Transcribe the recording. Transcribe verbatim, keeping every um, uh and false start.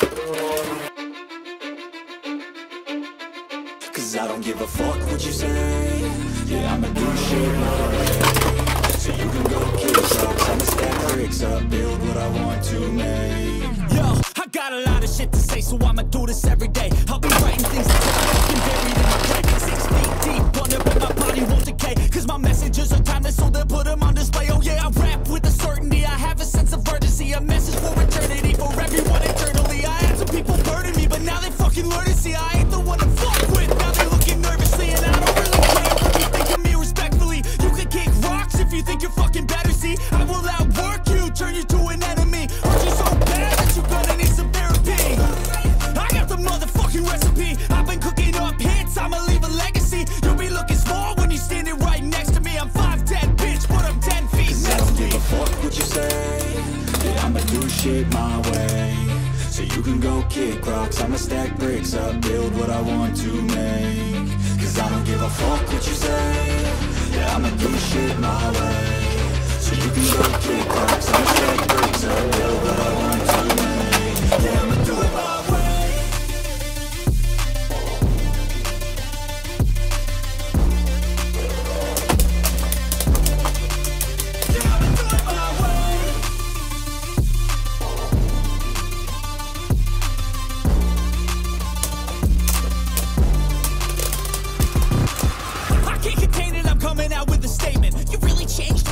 Cause I don't give a fuck what you say. Yeah, I'ma do shit my way. So you can go kill rocks, I'ma stack bricks up, build what I want to make. Yo, I got a lot of shit to say, so I'ma do this every day. I'll be writing things until I'm fucking buried in my grave. Six feet deep under, but my body won't decay. Cause my messages are timeless, so they'll put them on display. Oh yeah, I rap with a certainty, I have a sense of urgency. A message for eternity, for everyone eternally. I had some people burning me, but now they fucking learn to see I ain't the one to fuck with. Now they're looking nervously, and I don't really care what you think of me respectfully. You can kick rocks if you think you're fucking better, see. I will outwork you, turn you to an enemy. Hurt you so bad that you're gonna need some therapy. I got the motherfucking recipe. I've been cooking up hits, I'ma leave a legacy. You'll be looking small when you're standing right next to me. I'm five ten, bitch, but I'm ten feet next to me. I don't give a fuck what you say. Yeah, I'ma do shit my way. So you can go kick rocks, I'ma stack bricks up, build what I want to make. Cause I don't give a fuck what you say. Yeah, I'ma do shit my way. So you can go kick rocks, I'ma stack bricks up, build what I want to make. Yeah, I'ma do it my way. Coming out with a statement. You really changed